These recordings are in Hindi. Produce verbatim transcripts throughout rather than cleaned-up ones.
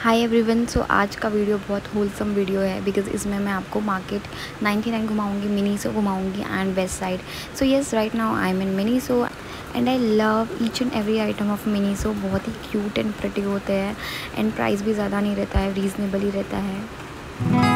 Hi everyone. सो आज का वीडियो बहुत होलसम वीडियो है बिकॉज़ इसमें मैं आपको मार्केट नाइन्टी नाइन घुमाऊँगी, मिनीसो घुमाऊँगी and Westside. So yes, right now I am in Miniso and I love each and every item of Miniso. बहुत ही क्यूट एंड प्रिटी होते हैं एंड प्राइस भी ज़्यादा नहीं रहता है, रीज़नेबल ही रहता है।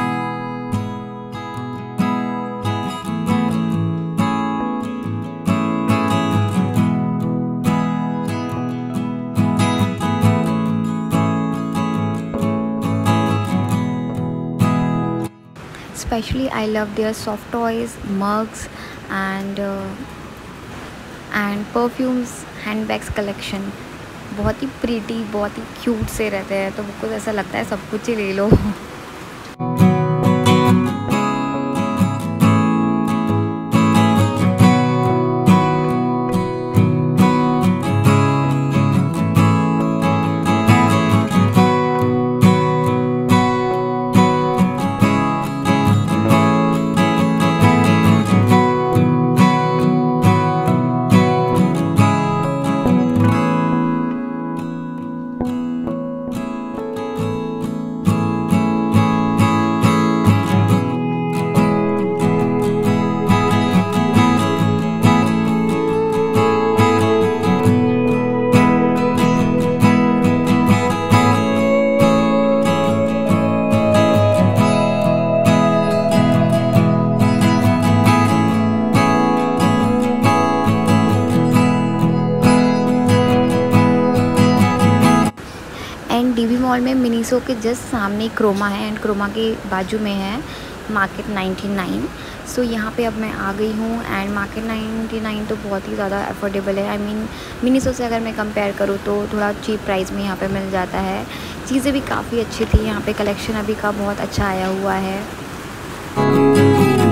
Especially I love their soft toys, mugs and uh, and perfumes, handbags collection। बहुत ही प्रीटी, बहुत ही क्यूट से रहते हैं, तो मुझको ऐसा लगता है सब कुछ ही ले लो। एंड डीवी मॉल में मिनीसो के जस्ट सामने क्रोमा है एंड क्रोमा के बाजू में है मार्केट नाइन्टी नाइन। सो यहाँ पे अब मैं आ गई हूँ एंड मार्केट नाइन्टी नाइन तो बहुत ही ज़्यादा अफोर्डेबल है। आई मीन मिनीसो से अगर मैं कंपेयर करूँ तो थोड़ा चीप प्राइस में यहाँ पे मिल जाता है। चीज़ें भी काफ़ी अच्छी थी यहाँ पे, कलेक्शन अभी का बहुत अच्छा आया हुआ है।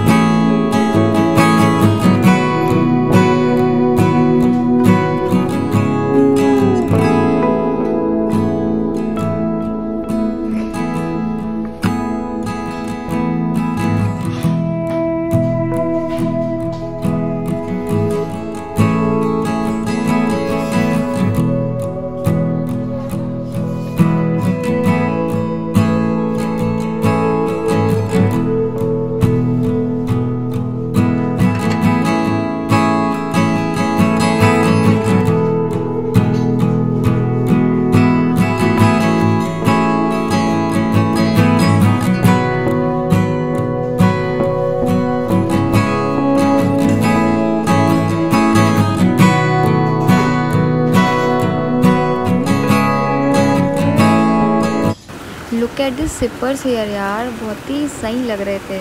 Look at this sippers here यार, बहुत ही सही लग रहे थे।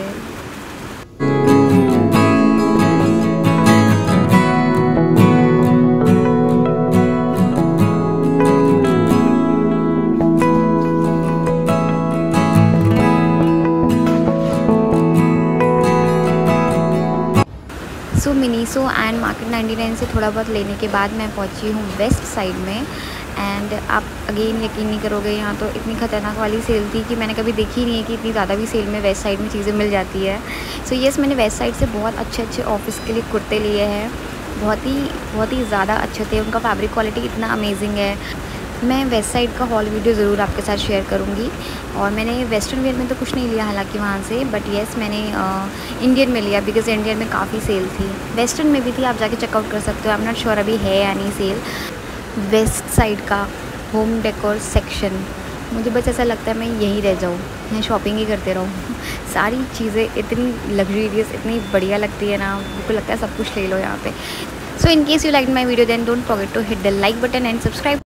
So Miniso and market ninety nine से थोड़ा बहुत लेने के बाद मैं पहुंची हूँ वेस्ट साइड में एंड आप अगेन यकीन नहीं करोगे, यहाँ तो इतनी ख़तरनाक वाली सेल थी कि मैंने कभी देखी नहीं है कि इतनी ज़्यादा भी सेल में वेस्ट साइड में चीज़ें मिल जाती है। सो so येस, मैंने वेस्ट साइड से बहुत अच्छे अच्छे ऑफिस के लिए कुर्ते लिए हैं, बहुत ही बहुत ही ज़्यादा अच्छे थे। उनका फैब्रिक क्वालिटी इतना अमेजिंग है। मैं वेस्ट साइड का हॉल वीडियो ज़रूर आपके साथ शेयर करूँगी। और मैंने वेस्टर्न वेयर में तो कुछ नहीं लिया हालांकि वहाँ से, बट येस मैंने इंडियन में लिया बिकॉज़ इंडियन में काफ़ी सेल थी। वेस्टर्न में भी थी, आप जाके चेकआउट कर सकते हो। आई एम नॉट श्योर अभी है या नहीं सेल। वेस्ट साइड का होम डेकोर सेक्शन, मुझे बस ऐसा लगता है मैं यहीं रह जाऊँ, मैं शॉपिंग ही करते रहूँ। सारी चीज़ें इतनी लग्जरियस, इतनी बढ़िया लगती है ना, मुझको लगता है सब कुछ ले लो यहाँ पे। So in case you like my video then don't forget to hit the like button and subscribe.